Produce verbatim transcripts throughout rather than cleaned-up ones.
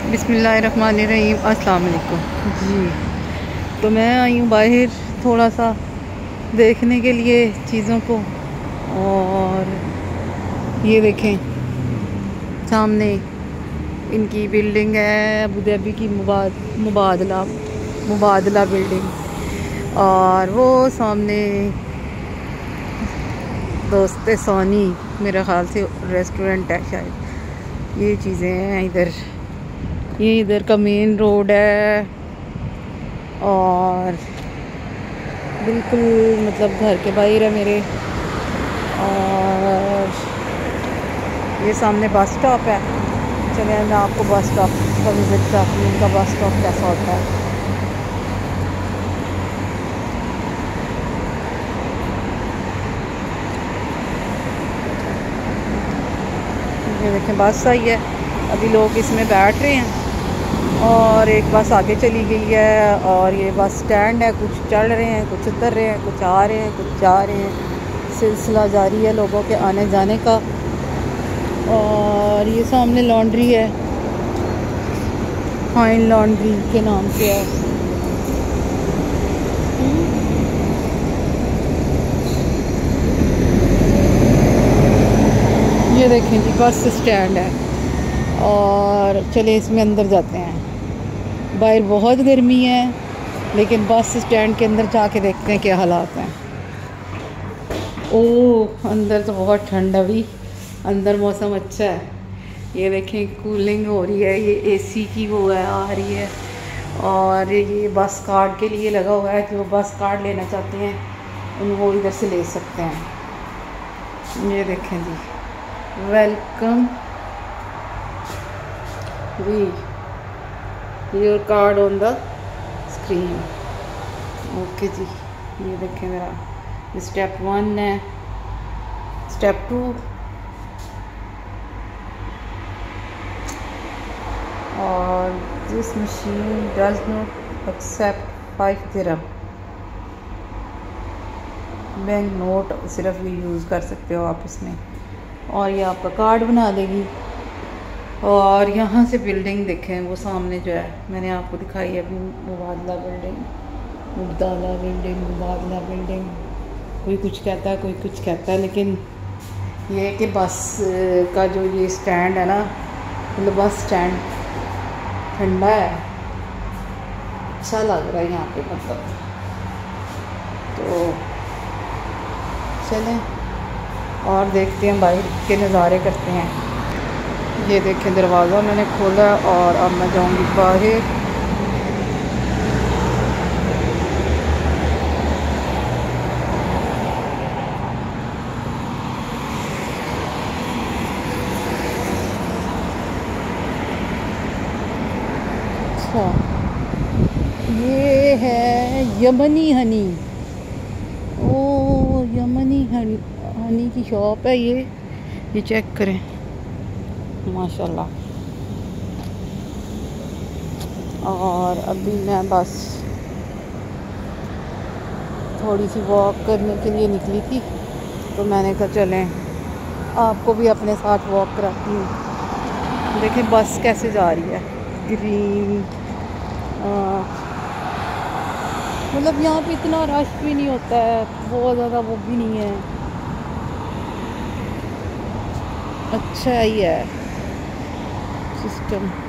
बिस्मिल्लाहिर्रहमानिर्रहीम। अस्सलाम वालेकुम जी। तो मैं आई हूँ बाहर थोड़ा सा देखने के लिए चीज़ों को, और ये देखें सामने इनकी बिल्डिंग है, अबू धाबी की मुबाद मुबादला मुबादला बिल्डिंग, और वो सामने दोस्ते सोनी मेरे ख़्याल से रेस्टोरेंट है शायद। ये चीज़ें हैं इधर, ये इधर का मेन रोड है, और बिल्कुल मतलब घर के बाहर है मेरे। और ये सामने बस स्टॉप है। चलिए मैं आपको बस स्टॉप का विज़िट कराती हूँ, इनका बस स्टॉप कैसा होता है। ये देखें बस आई है, अभी लोग इसमें बैठ रहे हैं और एक बस आगे चली गई है। और ये बस स्टैंड है, कुछ चढ़ रहे हैं, कुछ उतर रहे हैं, कुछ आ रहे हैं, कुछ जा रहे हैं। सिलसिला जारी है लोगों के आने जाने का। और ये सामने लॉन्ड्री है, फाइन लॉन्ड्री के नाम से है। ये देखें जी बस स्टैंड है, और चले इसमें अंदर जाते हैं। बाहर बहुत गर्मी है, लेकिन बस स्टैंड के अंदर जाके देखते हैं क्या हालात हैं। ओह अंदर तो बहुत ठंड है अभी, अंदर मौसम अच्छा है। ये देखें कूलिंग हो रही है, ये एसी की वो है आ रही है। और ये बस कार्ड के लिए लगा हुआ है, जो बस कार्ड लेना चाहते हैं उनको इधर से ले सकते हैं। ये देखें जी, welcome we your card on the screen. Okay जी, ये देखें मेरा स्टेप वन है, स्टेप टू, और this machine does not accept five dirham. Bank note सिर्फ ये यूज़ कर सकते हो आप इसमें, और ये आपका कार्ड बना देगी। और यहाँ से बिल्डिंग देखें, वो सामने जो है मैंने आपको दिखाई है अभी, Mubadala building Mubadala building Mubadala building. कोई कुछ कहता है, कोई कुछ कहता है, लेकिन ये है कि बस का जो ये स्टैंड है ना, मतलब बस स्टैंड ठंडा है, अच्छा लग रहा है यहाँ पे मतलब। तो चलें और देखते हैं, बाहर के नज़ारे करते हैं। ये देखें दरवाज़ा मैंने खोला, और अब मैं जाऊंगी बाहर। अच्छा ये है यमनी हनी। ओ यमनी हनी हनी की शॉप है ये ये चेक करें माशाल्लाह। और अभी मैं बस थोड़ी सी वॉक करने के लिए निकली थी, तो मैंने कहा चलें आपको भी अपने साथ वॉक कराती हूँ। देखें बस कैसे जा रही है, ग्रीन। मतलब यहाँ पे इतना रश भी नहीं होता है, बहुत ज़्यादा वो भी नहीं है, अच्छा ही है सिस्टम।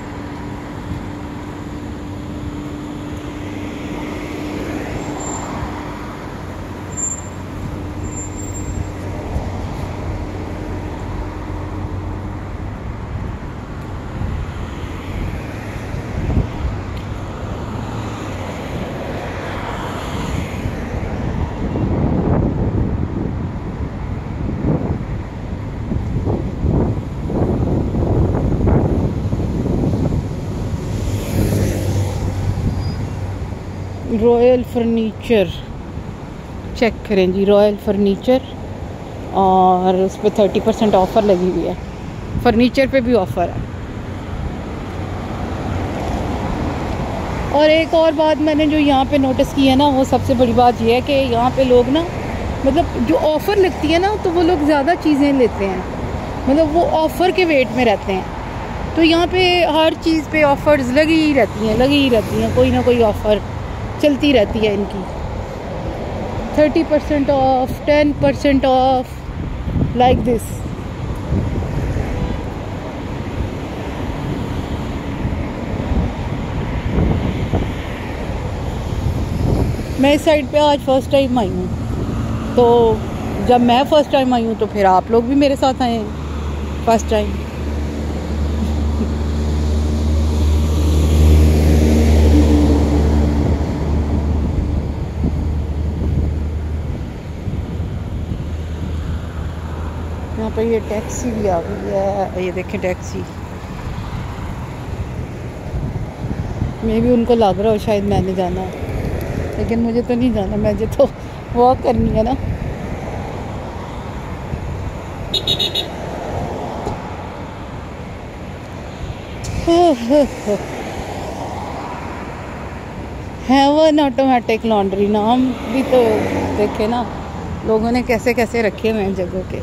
रॉयल फर्नीचर चेक करें जी, रॉयल फर्नीचर, और उस पर थर्टी परसेंट ऑफ़र लगी हुई है। फर्नीचर पे भी ऑफ़र है। और एक और बात मैंने जो यहाँ पे नोटिस की है ना, वो सबसे बड़ी बात ये है कि यहाँ पे लोग ना, मतलब जो ऑफ़र लगती है ना, तो वो लोग ज़्यादा चीज़ें लेते हैं, मतलब वो ऑफ़र के वेट में रहते हैं। तो यहाँ पे हर चीज़ पे ऑफ़र्स लगी ही रहती हैं लगी ही रहती हैं कोई ना कोई ऑफ़र चलती रहती है इनकी। Thirty percent off, ten percent off, like this. मैं इस साइड पे आज फर्स्ट टाइम आई हूँ, तो जब मैं फ़र्स्ट टाइम आई हूँ तो फिर आप लोग भी मेरे साथ आए हैं फर्स्ट टाइम। यहाँ पर ये टैक्सी भी आ गई है, ये देखें टैक्सी। मे भी उनको लग रहा हो शायद मैंने जाना है, लेकिन मुझे तो नहीं जाना, मुझे तो वॉक करनी है ना। हेवन ऑटोमेटिक लॉन्ड्री, नाम भी तो देखे ना लोगों ने कैसे कैसे रखे हुए हैं जगह के।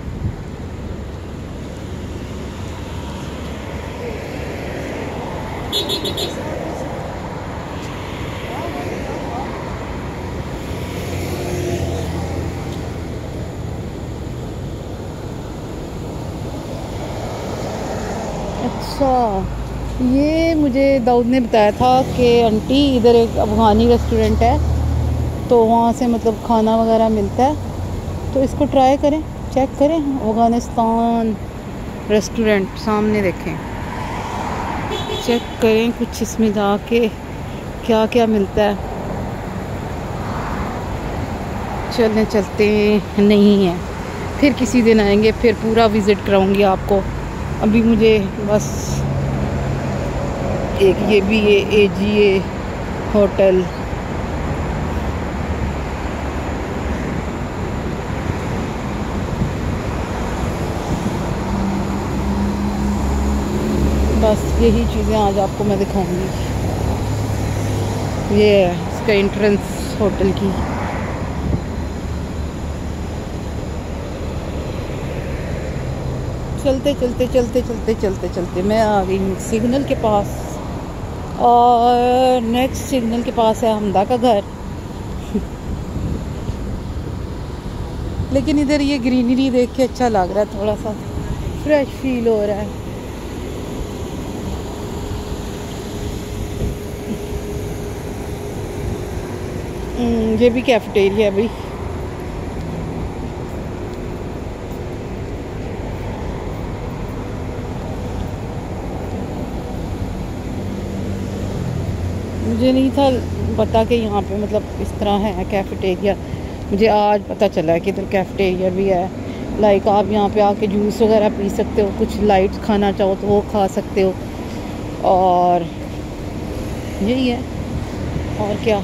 अच्छा, ये मुझे दाऊद ने बताया था कि आंटी इधर एक अफगानी रेस्टोरेंट है, तो वहाँ से मतलब खाना वगैरह मिलता है, तो इसको ट्राई करें, चेक करें। अफगानिस्तान रेस्टोरेंट सामने देखें, चेक करें कुछ इसमें जाके क्या क्या मिलता है। चलने चलते नहीं हैं, फिर किसी दिन आएंगे, फिर पूरा विज़िट कराऊंगी आपको। अभी मुझे बस एक ये भी है ए जी ए होटल, बस यही चीज़ें आज आपको मैं दिखाऊंगी। ये है इसका एंट्रेंस होटल की। चलते चलते चलते चलते चलते चलते मैं आ गई हूँ सिग्नल के पास, और नेक्स्ट सिग्नल के पास है हमदा का घर। लेकिन इधर ये ग्रीनरी देख के अच्छा लग रहा है, थोड़ा सा फ्रेश फील हो रहा है। ये भी कैफेटेरिया है भाई। मुझे नहीं था पता कि यहाँ पे मतलब इस तरह है कैफेटेरिया, मुझे आज पता चला है कि इधर कैफेटेरिया भी है। लाइक आप यहाँ पे आके जूस वगैरह पी सकते हो, कुछ लाइट खाना चाहो तो वो खा सकते हो, और यही है और क्या।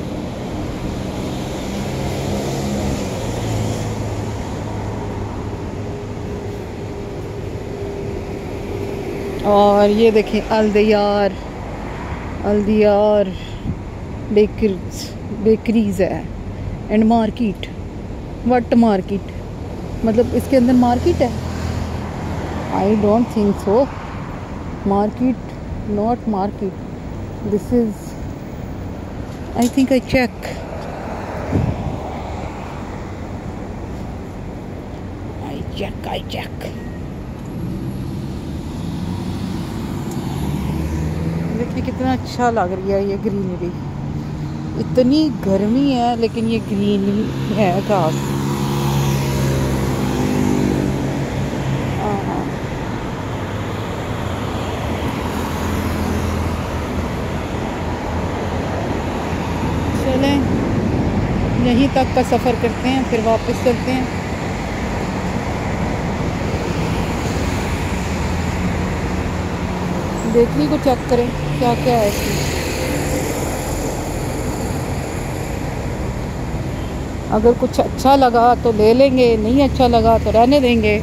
और ये देखें अल्दियार, अल्दियार बेकरीज बेकरीज है एंड मार्केट। वट मार्केट मतलब इसके अंदर मार्केट है? I don't think so. Market, not market, this is, I think I check, I check I check देखिए कितना अच्छा लग रही है ये ग्रीनरी। इतनी गर्मी है लेकिन ये ग्रीन है घास। चलें यहीं तक का सफ़र करते हैं, फिर वापस चलते हैं। बेकरी को चेक करें क्या क्या है इसमें। अगर कुछ अच्छा लगा तो ले लेंगे, नहीं अच्छा लगा तो रहने देंगे।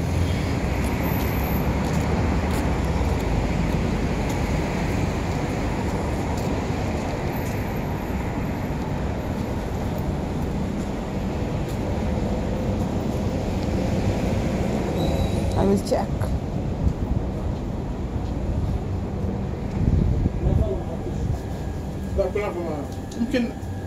I will check. ممكن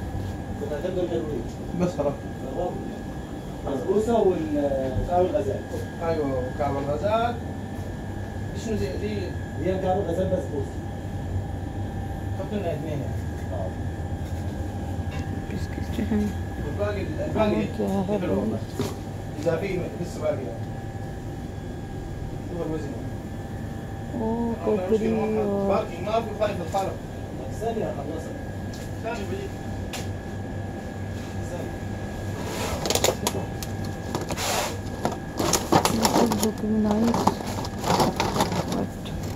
بس خلاص. البسبوسه وكعب الغزال. ايوه وكعب الغزال. شنو دي دي؟ هي كعب الغزال بسبوسه. حط لنا اثنين يعني. اه. بسكوت جهني. الباقي الباقي حلو والله. اذا في لسه باقي يعني. شوف الوزن. اوه كوكري. باقي ما في خالف الخالف. ثانيه خلصت. ثاني بجي. This is looking nice, but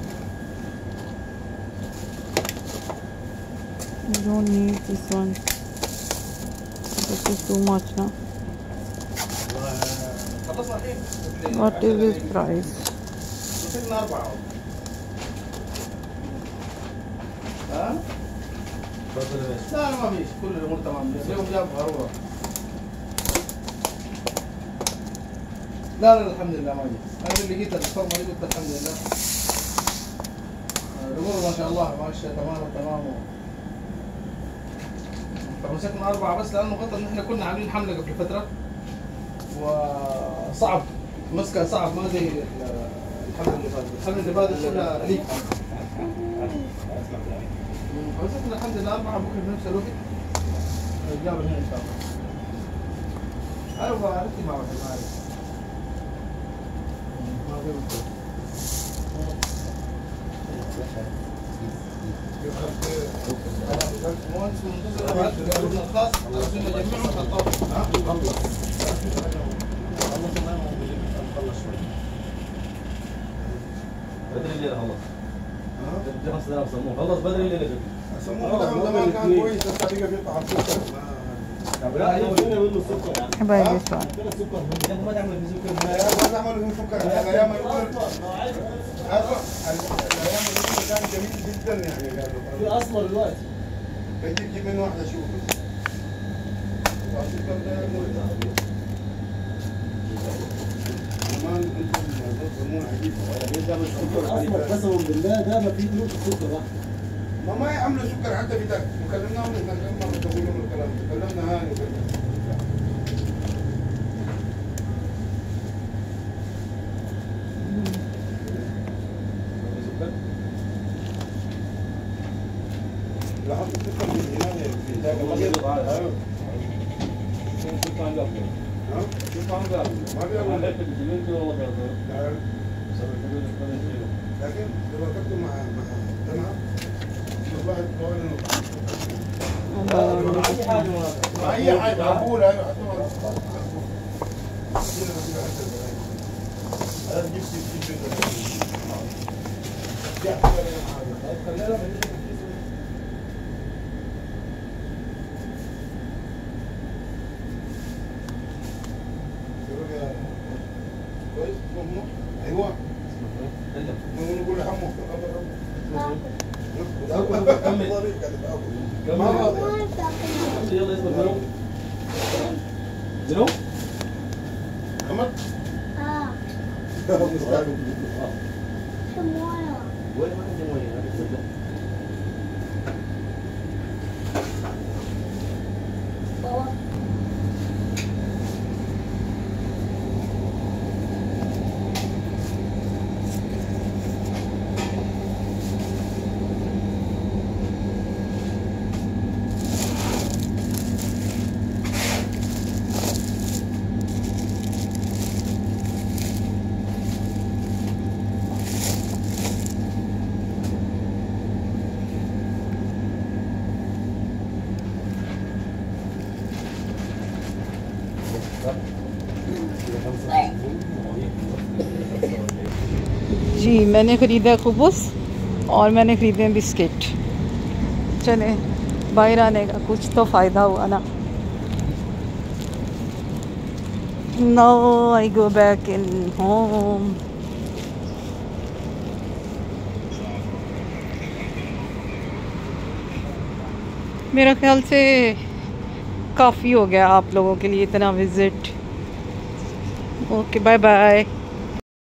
you don't need this one. This is too much now. What is this price? مسكنا أربعة. ها؟ لا ما فيش، كل الأمور تمام. اليوم جاب ضرورة. لا لا الحمد لله ما جيت. أنا اللي لقيت الصوم ما قلت الحمد لله. الأمور ما شاء الله ماشية تمام تمام. فمسكنا أربعة بس لأنه غطى إن إحنا كنا عاملين حملة قبل فترة وصعب مسكها صعب ما زي الحملة اللي فاتت. الحملة اللي فاتت كلها ليك. فمسكنا الحمد لله أربعة بكرة في نفس الوقت. الرجال هنا إن شاء الله. أيوة عرفتي مع واحد ما أعرف. ما في مشكلة. مهندس منتظر الخاص عشان نجمعهم في الطاولة. ها؟ خلص. خلص الله موجودين نخلص شوي. بدري الليلة خلص. ها؟ بدي خمسة آلاف سموه خلص بدري الليلة جد. سموه زمان كان كويس بس حقيقة بيقطع السكر. لا هي فينا منه السكر يعني. Buy this one. فينا السكر ما تعمل في سكر. ما تعمل في سكر. الأيام الأولى الأيام الأولى كان جميل جدا يعني. في أسمر دلوقتي. بجيب جيب منه واحدة شوف. السكر ده زمان انتم تسمون عجيب. الأسمر قسما بالله ده ما فيه نقطة سكر واحدة. ما ما يعملوا سكر حتى في ده. وكلمناهم لما تقولون الكلام. كلمنا هاني وكلمنا. لا حط السكر في العناية في ذاك الأبيض. أيوه. شوف عن قبل. ها؟ شوف عن قبل. ما بيعمل. عن لكن الجنين كده والله كده. لا. سوي كده كده. لكن لو ركبته مع مع تمام. والله قوانين. أي حاجة مع أي حاجة عبور أيوه. أنا بجيب ستين خلينا كويس ممنوع ايوه نقول حمو كمل يلا اسمه زيرو زيرو محمد اه مويه وين ما عندي مويه بابا जी मैंने ख़रीदा खुबूस और मैंने ख़रीदे बिस्किट। चले बाहर आने का कुछ तो फ़ायदा हुआ ना। Now I go back in home. मेरा ख्याल से काफ़ी हो गया आप लोगों के लिए इतना विज़िट। Okay bye bye.